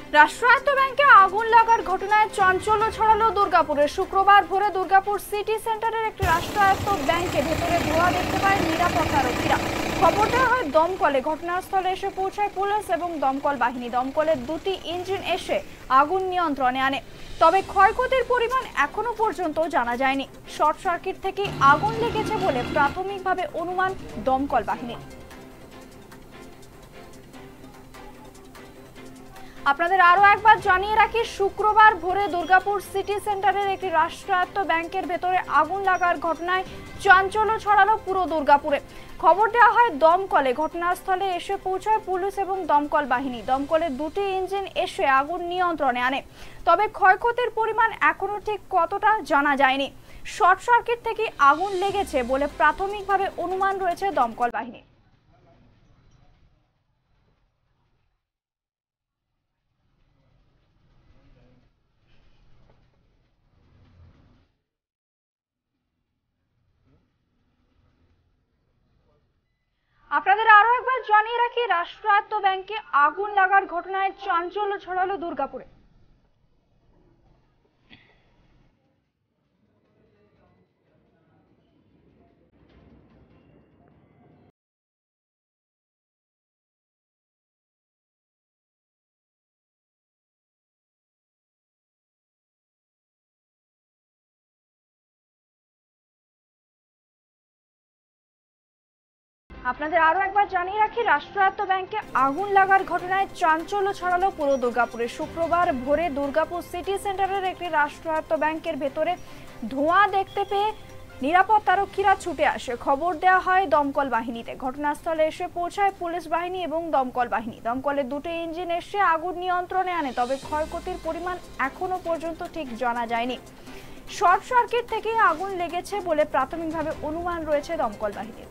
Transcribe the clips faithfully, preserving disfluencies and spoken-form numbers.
রাষ্ট্রায়ত্ত ব্যাংকে আগুন লাগার ঘটনায় চাঞ্চল্য ছড়ালো দুর্গাপুরে। শুক্রবার ভোরে দুর্গাপুর সিটি সেন্টারের একটি রাষ্ট্রায়ত্ত ব্যাংকে ভেতরে ধোঁয়া দেখতে পায় নিরাপত্তারক্ষীরা। খবর দেওয়া হয় দমকলে। ঘটনাস্থলে এসে পৌঁছায় পুলিশ এবং দমকল বাহিনী। দমকলের দুটি ইঞ্জিন এসে আগুন নিয়ন্ত্রণে আনে, তবে ক্ষয়ক্ষতির পরিমাণ এখনো পর্যন্ত জানা যায়নি। শর্ট সার্কিট থেকে আগুন লেগেছে বলে প্রাথমিকভাবে অনুমান দমকল বাহিনীর। আপনাদের আরো একবার জানিয়ে রাখি, শুক্রবার ভোরে দুর্গাপুর সিটি সেন্টারের একটি রাষ্ট্রায়ত্ত ব্যাংকের ভেতরে আগুন লাগার ঘটনায় চাঞ্চল্য ছড়ালো পুরো দুর্গাপুরে। খবর দেওয়া হয় দমকলে। ঘটনাস্থলে এসে পৌঁছায় পুলিশ এবং দমকল বাহিনী। দমকলের দুটি ইঞ্জিন এসে আগুন নিয়ন্ত্রণে আনে, তবে ক্ষয়ক্ষতির পরিমাণ এখনো ঠিক কতটা জানা যায়নি। শর্ট সার্কিট থেকে আগুন লেগেছে বলে প্রাথমিকভাবে অনুমান রয়েছে দমকল বাহিনী। আপনাদের আরো একবার জানিয়ে রাখি, রাষ্ট্রায়ত্ত ব্যাংকে আগুন লাগার ঘটনায় চাঞ্চল্য ছড়ালো দুর্গাপুরে। আপনাদের আরো একবার জানিয়ে রাখি, রাষ্ট্রায়ত্ত ব্যাংকে আগুন লাগার ঘটনায় চাঞ্চল্য ছড়ালো পুরো দুর্গাপুরে। শুক্রবার ভোরে দুর্গাপুর সিটি সেন্টারের একটি রাষ্ট্রায়ত্ত ব্যাংকের ভেতরে ধোঁয়া দেখতে পেয়ে নিরাপত্তারক্ষীরা ছুটে আসে। খবর দেওয়া হয় দমকল বাহিনীতে। ঘটনাস্থলে এসে পৌঁছায় পুলিশ বাহিনী এবং দমকল বাহিনী। দমকলের দুটো ইঞ্জিন এসে আগুন নিয়ন্ত্রণে আনে, তবে ক্ষয়ক্ষতির পরিমাণ এখনো পর্যন্ত ঠিক জানা যায়নি। শর্ট সার্কিট থেকে আগুন লেগেছে বলে প্রাথমিকভাবে অনুমান রয়েছে দমকল বাহিনীর।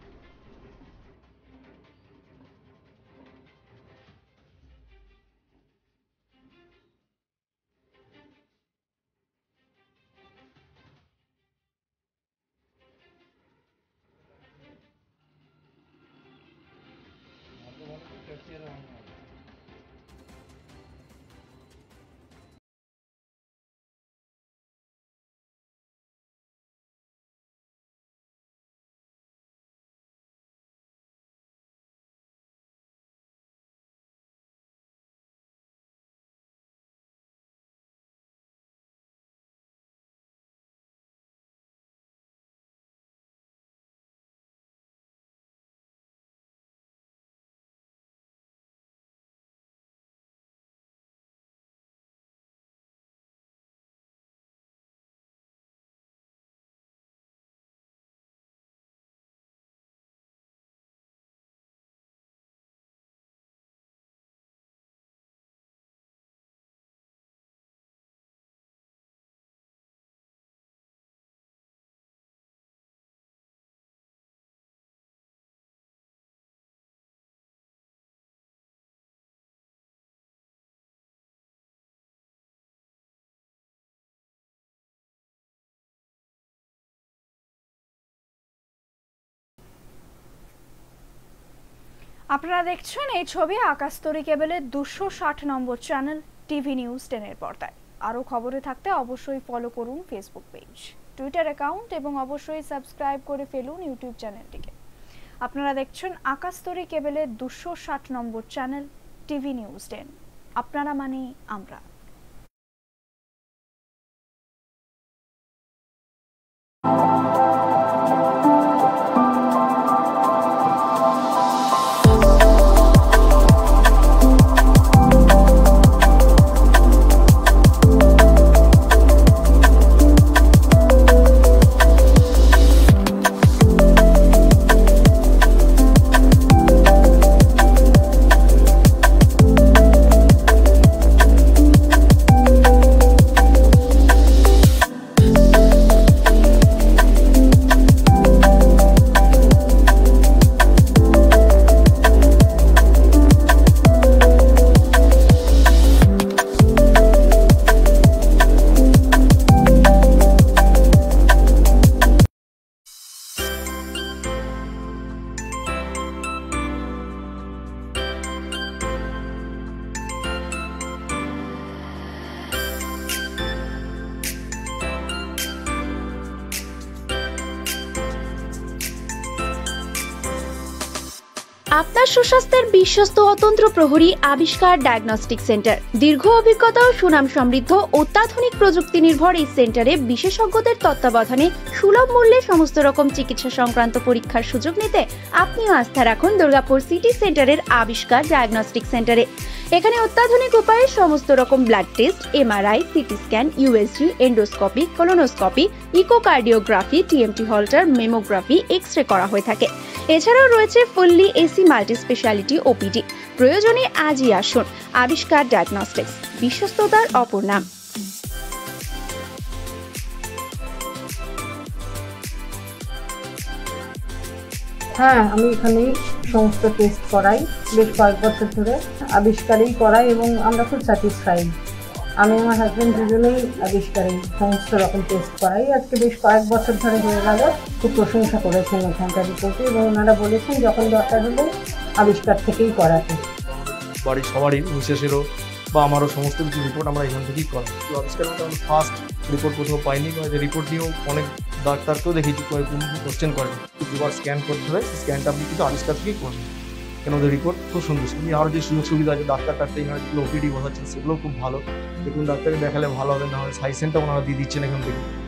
আপনারা দেখছেন এই ছবি আকাশতরী কেবলের দুশো ষাট নম্বর চ্যানেল টিভি নিউজ টেনের পর্দায়। আরও খবরে থাকতে অবশ্যই ফলো করুন ফেসবুক পেজ, টুইটার অ্যাকাউন্ট এবং অবশ্যই সাবস্ক্রাইব করে ফেলুন ইউটিউব চ্যানেলটিকে। আপনারা দেখছেন আকাশতরী কেবলের দুশো ষাট নম্বর চ্যানেল টিভি নিউজ টেন। আপনারা মানে আমরা। আপনার সুস্বাস্থ্যের বিশ্বস্ত অতন্ত্র প্রহরী আবিষ্কার ডায়াগনস্টিক সেন্টার। দীর্ঘ অভিজ্ঞতা ও সুনাম সমৃদ্ধ অত্যাধুনিক প্রযুক্তি নির্ভর এই সেন্টারে বিশেষজ্ঞদের তত্ত্বাবধানে সুলভ মূল্যে সমস্ত রকম চিকিৎসা সংক্রান্ত পরীক্ষার সুযোগ নিতে আপনিও আস্থা রাখুন দুর্গাপুর সিটি সেন্টারের আবিষ্কার ডায়াগনস্টিক সেন্টারে। এখানে অত্যাধুনিক উপায়ে সমস্ত রকম blood test, MRI, CT scan, USG, endoscopy, colonoscopy, echocardiography, TMT Holter, mammography, X ray করা হয়ে থাকে। এছাড়াও রয়েছে fully AC multi speciality OPD. প্রয়োজনে আজই আসুন। আবিষ্কার ডায়াগনস্টিক্স, বিশ্বস্ততার অপর নাম। হ্যাঁ, আমি এখানেই সমস্ত টেস্ট করাই, বেশ কয়েক বছর ধরে আবিষ্কারেই করাই এবং আমরা খুব স্যাটিসফাইড। আমি আমার হাজব্যান্ড দুজনেই আবিষ্কারেই সমস্ত রকম টেস্ট করাই। আজকে বেশ কয়েক বছর ধরে হয়ে গেল। খুব প্রশংসা করেছেন এখানকার রিপোর্টে এবং ওনারা বলেছেন যখন দরকার হলে আবিষ্কার থেকেই করাতে। বাড়ির সবারই মিসেসেরও বা আমারও সমস্ত কিছু রিপোর্ট আমরা এখান থেকেই করাই। তো আবিষ্কার মতো আমরা ফার্স্ট রিপোর্ট কোথাও পাইনি, যে রিপোর্ট নিয়েও অনেক ডাক্তারকেও দেখেছি কোশ্চেন করেন, দুবার স্ক্যান করতে হয়, স্ক্যানটা আপনি কিন্তু আবিষ্কার থেকেই করবেন। কেন ওদের রিপোর্ট খুব সুন্দর। আপনি আরও যে সুযোগ সুবিধা আছে, ডাক্তার টাক্তার এখানে যেগুলো ওপিডি বসাচ্ছেন সেগুলোও খুব ভালো। দেখুন ডাক্তারকে দেখালে ভালো হবে, না হয় সাইসেনটা ওনারা দিয়ে দিচ্ছেন এখান থেকে।